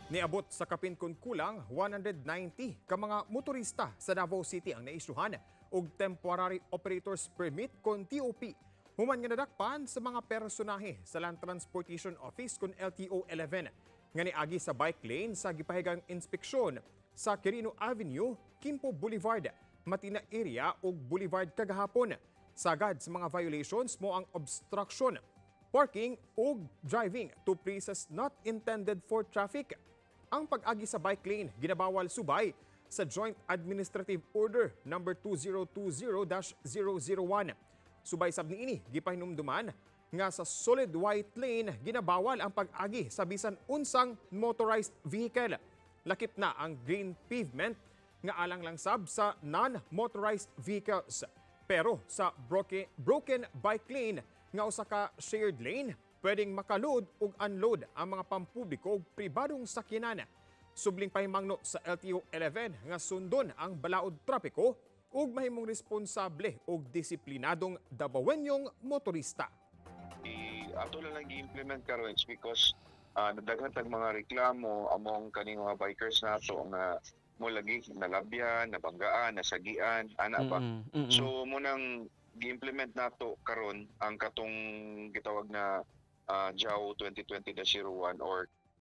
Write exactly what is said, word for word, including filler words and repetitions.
Niabot sa Kapin kun kulang one hundred ninety ka mga motorista sa Davao City ang naisyuhan og Temporary Operators Permit kon T O P. Human nga nadakpan sa mga personahe sa Land Transportation Office kun L T O eleven nga niagi sa bike lane sa gipahigang inspeksyon sa Quirino Avenue, Quimpo Boulevard, Matina area ug Boulevard kagahapon. Sagad sa mga violations mo ang obstruction, parking ug driving to places not intended for traffic. Ang pag-agi sa bike lane ginabawal subay sa Joint Administrative Order number two zero two zero dash zero zero one. Subay sab niini gipahinumduman nga sa solid white lane ginabawal ang pag-agi sa bisan unsang motorized vehicle. Lakip na ang green pavement nga alang lang sab sa non-motorized vehicles. Pero sa broken, broken bike lane nga usa ka shared lane, pwedeng makaload ug unload ang mga pampubliko ug pribadong sakyanan. Subling pahimangno sa L T O eleven nga sundon ang balaod trapiko ug mahimong responsable ug disiplinadong Davaoenyong motorista. I ato lang lang i-implement karon because uh, nadaghan tag mga reklamo among kaning mga bikers nato nga mo lagi nalabyan, nabanggaan, nasagian, ana ba. Mm, mm, mm. So mo nang gi-implement nato karon ang katong gitawag na uh, J A W twenty twenty dash zero one or